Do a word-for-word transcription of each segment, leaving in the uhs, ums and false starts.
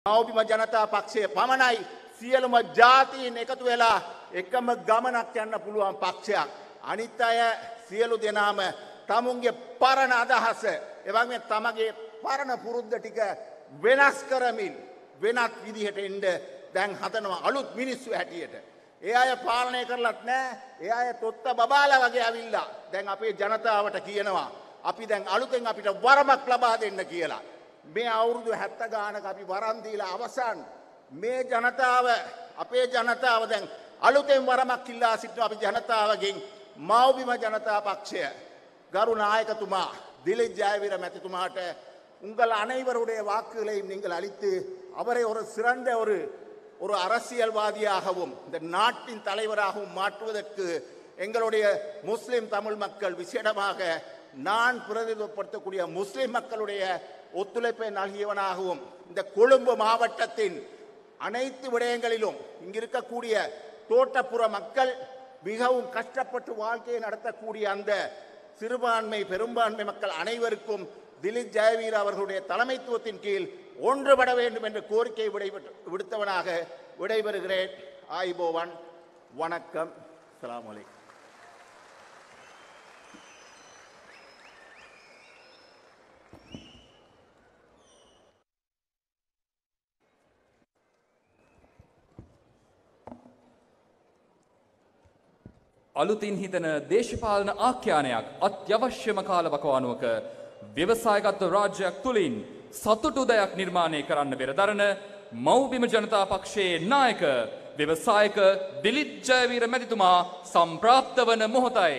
මෞබිම ජනතා පක්ෂය පමණයි සියලුම ජාතීන් එකතු වෙලා එකම ගමනක් යන්න පුළුවන් පක්ෂයක්. අනිත් අය සියලු දෙනාම තමුන්ගේ පරණ අදහස එවැගේම තමගේ පරණ පුරුද්ද ටික වෙනස් කරමින් වෙනත් විදිහට එන්න දැන් හදනවා අලුත් මිනිස්සු හැටියට. ඒ අය පාලනය කරලත් නැහැ. ඒ අය තොත්ත බබාලා වගේ ඇවිල්ලා දැන් අපේ ජනතාවට කියනවා අපි දැන් අලුතෙන් අපිට වරමක් ලබා දෙන්න කියලා. මේ අවුරුදු හැත්තෑ ගානක අපි වරන් දීලා අවසන් මේ ජනතාව අපේ ජනතාව දැන් අලුතෙන් වරමක් ඉල්ලා සිටින අපි ජනතාවගෙන් මෞබිම ජනතා පක්ෂය ගරු நாயகතුமா திலீப் ஜெயவீர மැතිතුමාට உங்கள் அனைவருடைய வாக்குகளையும் நீங்கள் அளித்து அவரை ஒரு சிறந்த ஒரு ஒரு அரசியல்வாதியாகவும் இந்த நாட்டின் தலைவராகவும் மாற்றுவதற்கு எங்களுடைய முஸ்லிம் தமிழ் மக்கள் விசேடமாக நான் பிரதிநிதித்துவப்படுத்தக்கூடிய முஸ்லிம் மக்களுடைய ஒத்துழைப்பை நல்கியவனாகவும் இந்த கொழும்பு மாவட்டத்தின் அனைத்து விடயங்களிலும் இங்கிருக்கக்கூடிய தோட்டப்புற மக்கள் மிகவும் கஷ்டப்பட்டு வாழ்க்கையை நடத்தக்கூடிய அந்த சிறுபான்மை பெரும்பான்மை மக்கள் அனைவருக்கும் திலீப் ஜெயவீர அவர்களுடைய தலைமைத்துவத்தின் கீழ் ஒன்றுபட வேண்டும் என்ற கோரிக்கை விடுத்தவனாக விடைபெறுகிறேன். ஆயிபோவன் வணக்கம். அஸ்ஸலாமு அலைக்கும். අලුතින් හිතන දේශපාලන ආඛ්‍යානයක් අත්‍යවශ්‍යම කාලවකවානුවක ව්‍යවසායගත රාජ්‍යයක් තුළින් සතුටු දයක් නිර්මාණය කරන්න පෙරදරන මෞබිම ජනතා පක්ෂයේ නායක ව්‍යවසායක දිලිත් ජයවීර මැතිතුමා සම්ප්‍රාප්ත වන මොහොතයි.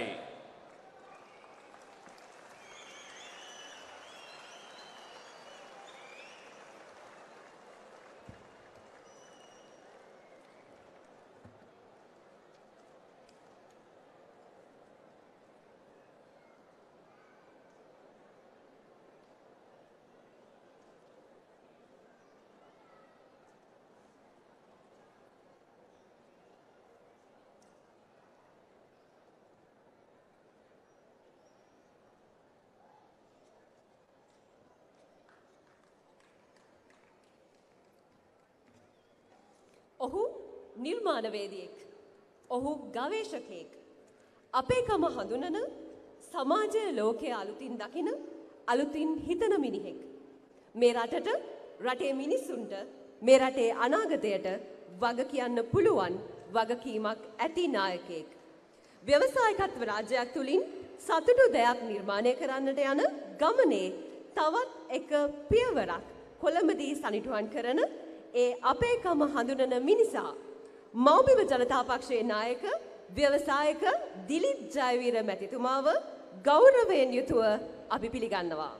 ඔහු නිර්මාණවේදියෙක්. ඔහු ගවේෂකයෙක්. අපේකම හඳුනන සමාජය ලෝකයේ අලුතින් දකින අලුතින් හිතන මිනිහෙක්. මේ රටට රටේ මිනිස්සුන්ට මේ රටේ අනාගතයට වග කියන්න පුළුවන් වගකීමක් ඇති නායකයෙක්. ව්‍යවසායකත්ව රාජ්‍යයක් තුලින් සතුටු දෙයක් නිර්මාණය කරන්නට යන ගමනේ තවත් එක පියවරක් කොළඹදී සනිටුහන් කරන ඒ අපේකම හඳුනන මිනිසා මෞබිම ජනතා පක්ෂයේ නායක ව්‍යවසායක දිලිත් ජයවීර මැතිතුමාව ගෞරවයෙන් යුතුව අපි පිළිගන්නවා.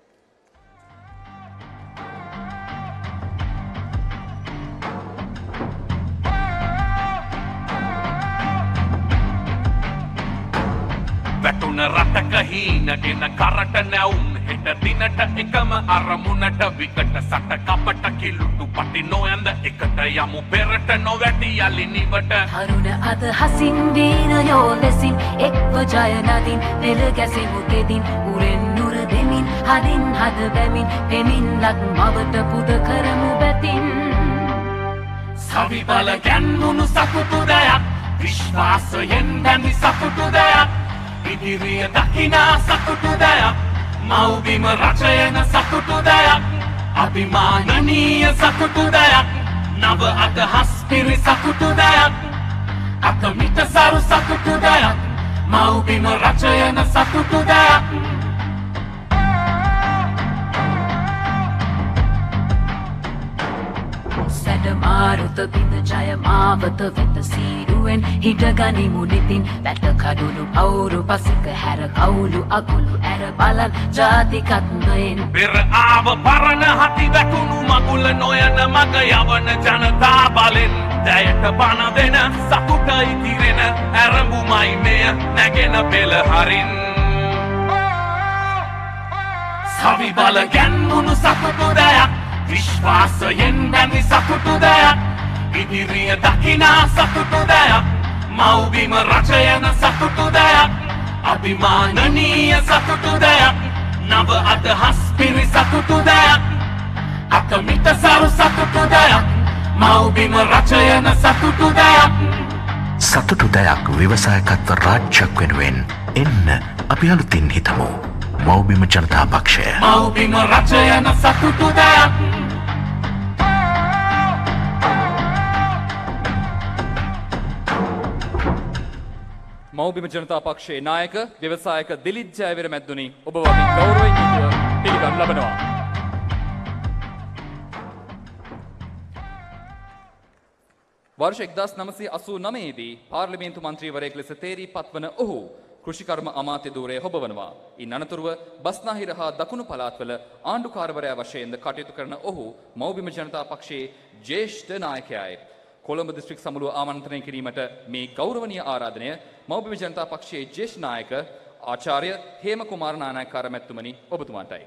වැටුන රටක හීනගෙන කරට නැවුම් හෙට දිනට එකම අරමුණට විකට සට කපට කිලුටු පටි නොයඳ එකට යමු පෙරට නොවැටි යලි නිවට තරුණ අදහසින් වීරයෝ ලෙසින් එක්ව ජය නදින් පෙළ ගැසෙමු කෙදින් උරෙන් නුර දෙමින් හදින් හද බැමින් පෙමින් ලක් මවට පුද කරමු බැතින් සවි බල ගැන්වුණු සතුටු දයක් විශ්වාසයෙන් බැඳි සතුටු දයක් ඉදිරිය දකිනා සතුටු දයක් මෞබිම රචයන සතුටු දයක් අභිමානනීය සතුටු දයක් නව අදහස් පිරි සතුටු දයක් අකමිට සරු සතුටු දයක් මෞබිම රචයන සතුටු දයක් මාරුත බිඳ ජය මාවත වෙත සීරුවෙන් හිටගනිමු නිතින් වැට කඩුළු පවුරු පසික හැර කවුළු අකුළු ඇර බලන් ජාතිකත්වයෙන් පෙර ආව පරණ හති වැටුණු මගුල නොයන මග යවන ජනතා බලෙන් දැයට පණ දෙන සතුට ඉතිරෙන ඇරඹුමයි මෙය නැගෙන පෙළ හරින් සවි බල ගැන්වුණු සතුටු දයක් විශ්වාසයෙන් බැඳි සතුටු දයක් ඉදිරිය දකිනා සතුටු දයක් මෞබිම රචයන සතුටු දයක් අභිමානනීය සතුටු දයක් නව අදහස් පිරි සතුටු දයක් අතමිට සරු සතුටු දයක් මව්බිම රචයන සතුටු දයක් සතුටු දයක් ව්‍යවසායකත්ව රාජ්‍යයක් වෙනුවෙන් එන්න අපි අලුතින් හිතමු මව්බිම ජනතා පක්ෂය මව්බිම රචයන සතුටු දයක් මව්බිම ජනතා පක්ෂයේ නායක ව්‍යවසායක දිලිත් ජයවීර මැද්දුනි ඔබ වගේ ගෞරවයෙන් යුතුව පිළිගනු ලබනවා. වර්ෂ එක්දාස් නවසිය අසූ නවය දී පාර්ලිමේන්තු මන්ත්‍රීවරයෙක් ලෙස තේරී පත්වන ඔහු කෘෂිකර්ම අමාත්‍ය ධූරය හොබවනවා. ඉන් අනතුරුව බස්නාහිර හා දකුණු පළාත්වල ආණ්ඩුකාරවරයා වශයෙන්ද කටයුතු කරන ඔහු මව්බිම ජනතා පක්ෂයේ ජ්‍යෙෂ්ඨ නායකයායි. කොළඹ දිස්ත්‍රික් සමුළුව ආමන්ත්‍රණය කිරීමට මේ ගෞරවනීය ආරාධනය මව්බිම ජනතා පක්ෂයේ ජ්‍යෙෂ්ඨ නායක ආචාර්ය හේම කුමාර නානායක්කාර මැතිතුමනි ඔබතුමාටයි.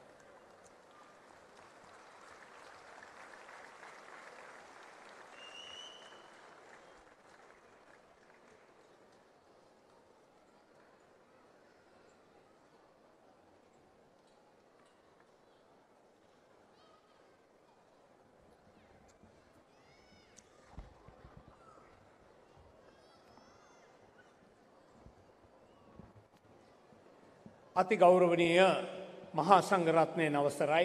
අති ගෞරවනීය මහා සංඝරත්නයේ අවසරයි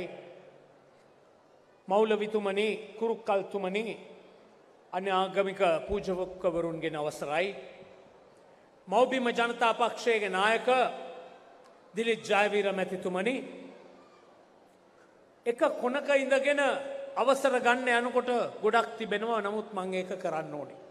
මෞලවිතුමනි කුරුක්කල්තුමනි අන්‍යාගමික පූජකවරුන්ගේ අවසරයි මව්බිම ජනතා පක්ෂයේ නායක දිලිත් ජයවීර මැතිතුමනි එක කොනක ඉඳගෙන අවසර ගන්න යනකොට ගොඩක් තිබෙනවා නමුත් මම ඒක කරන්න ඕනේ